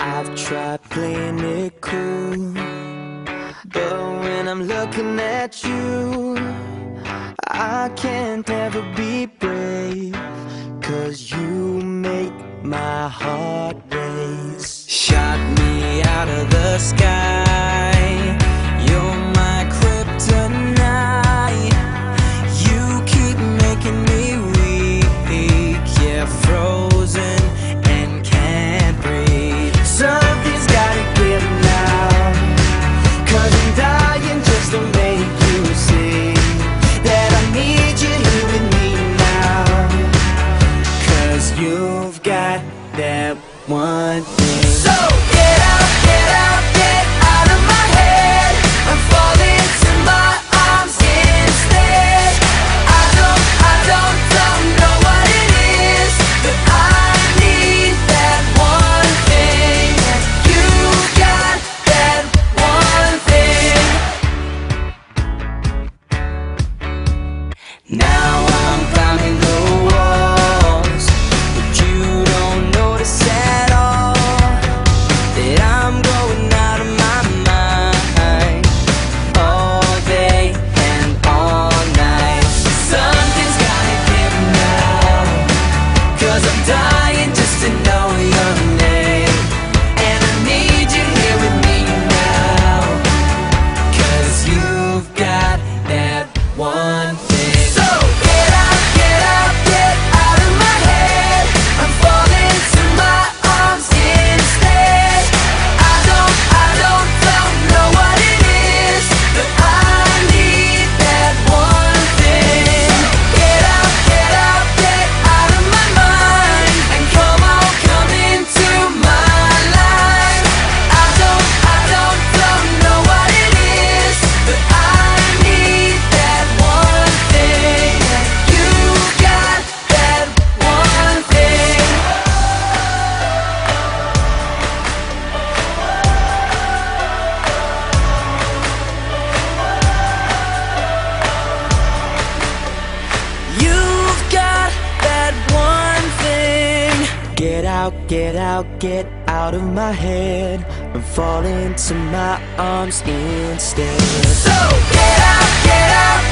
I've tried playing it cool, but when I'm looking at you, I can't ever be brave, 'cause you make my heart race. Shot me out of the sky, you're my kryptonite. You keep making me weak, yeah, frozen and can't breathe. Something's gotta give now, 'cause I'm dying just to make you see that I need you here with me now. 'Cause you've got that one thing. So get out, get out, get out of my head. I'm falling to my arms instead. I don't know what it is, but I need that one thing. You got that one thing. Now I'm climbing the walls, but you don't notice at all that I'm going out of my mind all day and all night. Something's gotta give now, 'cause I'm dying just to know your name. And I need you here with me now, 'cause you've got that one thing. So get out, get out, get out of my head. I'm falling to my arms instead. I don't know what it is, but I need that one thing. Get out, get out, get out of my mind, and come on, come into my life. I don't know what it is, but I need that one thing. You got that one thing. You've got that one thing. Get out, get out, get out of my head. I'm falling to my arms instead. So get out, get out,